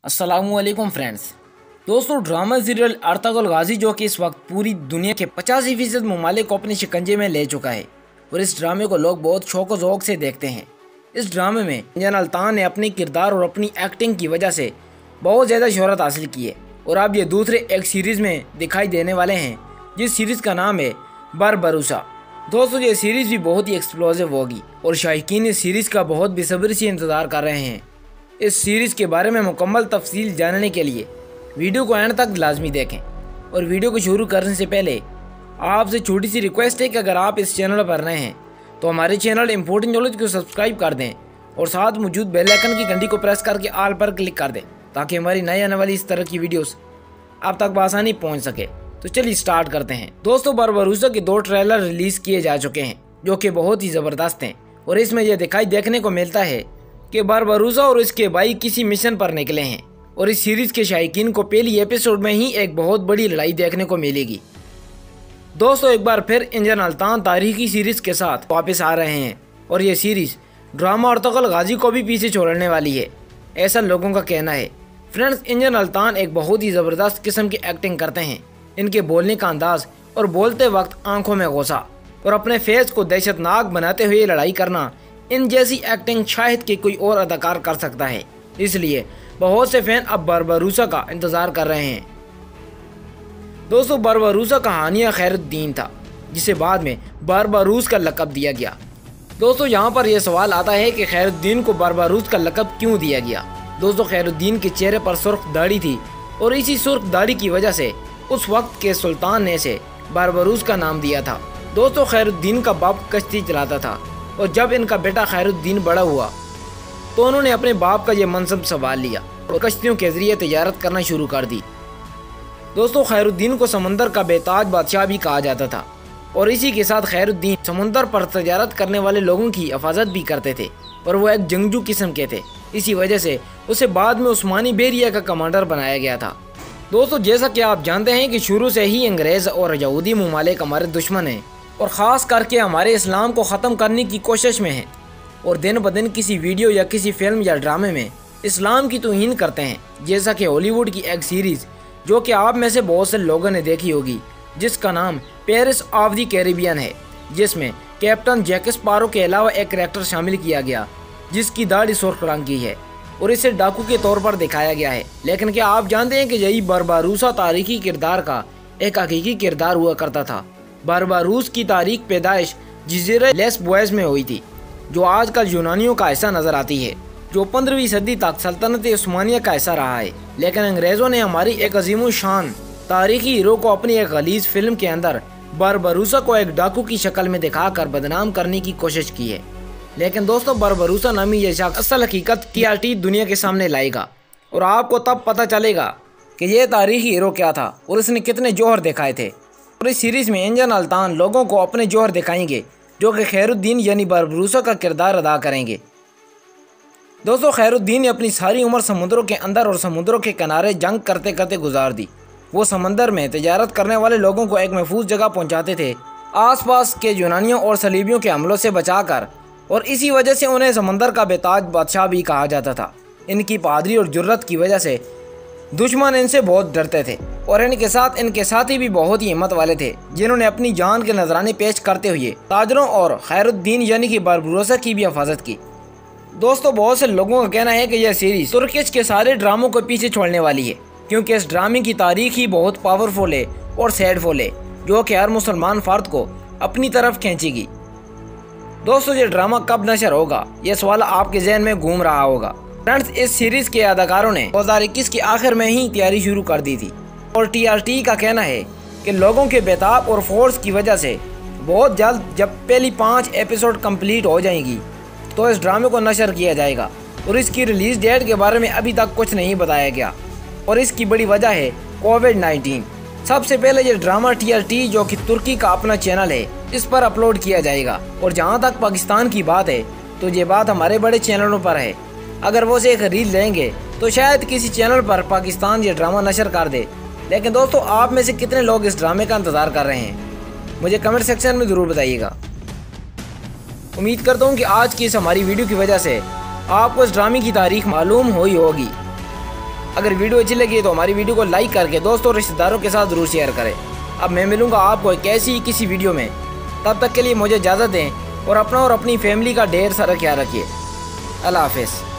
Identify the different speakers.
Speaker 1: अस्सलामुअलैकुम फ्रेंड्स। दोस्तों, drama serial Ertugrul गाजी जो कि इस वक्त पूरी दुनिया के 85% ममालिक को अपने शिकंजे में ले चुका है और इस ड्रामे को लोग बहुत शौक ज़ौक़ से देखते हैं। इस ड्रामे में इंजन अल्तान ने अपने किरदार और अपनी एक्टिंग की वजह से बहुत ज़्यादा शोहरत हासिल की है और अब ये दूसरे एक सीरीज़ में दिखाई देने वाले हैं जिस सीरीज़ का नाम है बरबरूसा। दोस्तों, ये सीरीज़ भी बहुत ही एक्सप्लोसिव होगी और शायकीन इस सीरीज़ का बहुत बेसब्री से इंतज़ार कर रहे हैं। इस सीरीज़ के बारे में मुकम्मल तफसील जानने के लिए वीडियो को एंड तक लाजमी देखें और वीडियो को शुरू करने से पहले आपसे छोटी सी रिक्वेस्ट है कि अगर आप इस चैनल पर नए हैं तो हमारे चैनल इम्पोर्टेंट नॉलेज को सब्सक्राइब कर दें और साथ मौजूद बेल आइकन की घंटी को प्रेस करके ऑल पर क्लिक कर दें ताकि हमारी नई आने वाली इस तरह की वीडियोस आप तक बआसानी पहुंच सके। तो चलिए स्टार्ट करते हैं। दोस्तों, बरबरूसा के 2 ट्रेलर रिलीज़ किए जा चुके हैं जो कि बहुत ही ज़बरदस्त हैं और इसमें यह दिखाई देखने को मिलता है कि बरबरूसा और इसके भाई किसी मिशन पर निकले हैं और इस सीरीज़ के शायकीन को पहली एपिसोड में ही एक बहुत बड़ी लड़ाई देखने को मिलेगी। दोस्तों, एक बार फिर इंजन अल्तान तारीखी सीरीज़ के साथ वापस आ रहे हैं और ये सीरीज़ ड्रामा अर्तुगरुल गाजी को भी पीछे छोड़ने वाली है, ऐसा लोगों का कहना है। फ्रेंड्स, इंजन अल्तान एक बहुत ही ज़बरदस्त किस्म की एक्टिंग करते हैं। इनके बोलने का अंदाज और बोलते वक्त आंखों में गुस्सा और अपने फेस को दहशतनाक बनाते हुए लड़ाई करना, इन जैसी एक्टिंग शायद कि कोई और अदाकार कर सकता है। इसलिए बहुत से फैन अब बरबरूसा का इंतज़ार कर रहे हैं। दोस्तों, बरबरूसा कहानियाँ खैरुद्दीन था जिसे बाद में बरबरूस का लक़ब दिया गया। दोस्तों, यहाँ पर यह सवाल आता है कि खैरुद्दीन को बरबरूस का लक़ब क्यों दिया गया। दोस्तों, खैरुद्दीन के चेहरे पर सुर्ख दाढ़ी थी और इसी सुर्ख दाढ़ी की वजह से उस वक्त के सुल्तान ने इसे बरबरूस का नाम दिया था। दोस्तों, खैरुद्दीन का बाप कश्ती चलाता था और जब इनका बेटा खैरुद्दीन बड़ा हुआ तो उन्होंने अपने बाप का ये मनसब संभाल लिया और कश्तियों के जरिए तजारत करना शुरू कर दी। दोस्तों, खैरुद्दीन को समंदर का बेताज बादशाह भी कहा जाता था और इसी के साथ खैरुद्दीन समुंदर पर तजारत करने वाले लोगों की हिफाजत भी करते थे और वो एक जंगजू किस्म के थे। इसी वजह से उसे बाद में उस्मानी बेरिया का कमांडर बनाया गया था। दोस्तों, जैसा कि आप जानते हैं कि शुरू से ही अंग्रेज़ और यहूदी ममालिक हमारे दुश्मन हैं और ख़ास करके हमारे इस्लाम को ख़त्म करने की कोशिश में हैं और दिन ब दिन किसी वीडियो या किसी फिल्म या ड्रामे में इस्लाम की तौहीन करते हैं। जैसा कि हॉलीवुड की एक सीरीज़ जो कि आप में से बहुत से लोगों ने देखी होगी जिसका नाम पेरिस ऑफ द कैरिबियन है, जिसमें कैप्टन जैक स्पैरो के अलावा एक कैरेक्टर शामिल किया गया जिसकी दाढ़ी सुर्ख रंग की है और इसे डाकू के तौर पर दिखाया गया है। लेकिन क्या आप जानते हैं कि यही बरबरूसा तारीखी किरदार का एक हकीकी किरदार हुआ करता था। बरबरूस की तारीख पैदाइश जज़ीरा लेस्बोस में हुई थी जो आजकल यूनानियों का हिस्सा नज़र आती है, जो 15वीं सदी तक सल्तनत उस्मानिया का हिस्सा रहा है। लेकिन अंग्रेज़ों ने हमारी एक अजीम शान तारीखी हीरो को अपनी एक गलीज फिल्म के अंदर बरबरूसा को एक डाकू की शक्ल में दिखाकर बदनाम करने की कोशिश की है। लेकिन दोस्तों, बरबरूसा नामी ये शख्स असल हकीकत TRT दुनिया के सामने लाएगा और आपको तब पता चलेगा कि ये तारीखी हीरो क्या था और इसने कितने जौहर दिखाए थे। और इस सीरीज़ में इंजन अल्तान लोगों को अपने जौहर दिखाएंगे जो कि खैरुद्दीन यानी बरबरूसा का किरदार अदा करेंगे। दोस्तों, खैरुद्दीन ने अपनी सारी उम्र समुद्रों के अंदर और समुद्रों के किनारे जंग करते करते गुजार दी। वो समंदर में तजारत करने वाले लोगों को एक महफूज जगह पहुंचाते थे, आसपास के यूनानियों और सलीबियों के हमलों से बचाकर, और इसी वजह से उन्हें समंदर का बेताज बादशाह भी कहा जाता था। इनकी बहादुरी और जुर्रत की वजह से दुश्मन इनसे बहुत डरते थे और इनके साथी भी बहुत ही हिम्मत वाले थे जिन्होंने अपनी जान के नजराने पेश करते हुए ताजरों और खैरुद्दीन यानी कि बरबरूसा की भी हिफाजत की। दोस्तों, बहुत से लोगों का कहना है कि यह सीरीज तुर्किश के सारे ड्रामों को पीछे छोड़ने वाली है क्योंकि इस ड्रामे की तारीख ही बहुत पावरफुल है और सैडफुल है जो कि हर मुसलमान फर्द को अपनी तरफ खींचेगी। दोस्तों, ये ड्रामा कब नशर होगा, यह सवाल आपके जहन में घूम रहा होगा। फ्रेंड्स, इस सीरीज के अदाकारों ने 2021 के आखिर में ही तैयारी शुरू कर दी थी और TRT का कहना है कि लोगों के बेताब और फोर्स की वजह से बहुत जल्द जब पहली 5 एपिसोड कंप्लीट हो जाएंगी तो इस ड्रामे को नशर किया जाएगा और इसकी रिलीज डेट के बारे में अभी तक कुछ नहीं बताया गया और इसकी बड़ी वजह है कोविड-19। सबसे पहले ये ड्रामा TRT जो कि तुर्की का अपना चैनल है इस पर अपलोड किया जाएगा और जहाँ तक पाकिस्तान की बात है तो ये बात हमारे बड़े चैनलों पर है। अगर वो से खरीद लेंगे तो शायद किसी चैनल पर पाकिस्तान ये ड्रामा नशर कर दे। लेकिन दोस्तों, आप में से कितने लोग इस ड्रामे का इंतज़ार कर रहे हैं मुझे कमेंट सेक्शन में ज़रूर बताइएगा। उम्मीद करता हूँ कि आज की इस हमारी वीडियो की वजह से आपको इस ड्रामे की तारीख मालूम हुई होगी। अगर वीडियो अच्छी लगी तो हमारी वीडियो को लाइक करके दोस्तों और रिश्तेदारों के साथ जरूर शेयर करें। अब मैं मिलूंगा आपको एक ऐसी किसी वीडियो में, तब तक के लिए मुझे इजाज़त दें और अपना और अपनी फैमिली का ढेर सारा ख्याल रखिए। अल्लाह हाफिज़।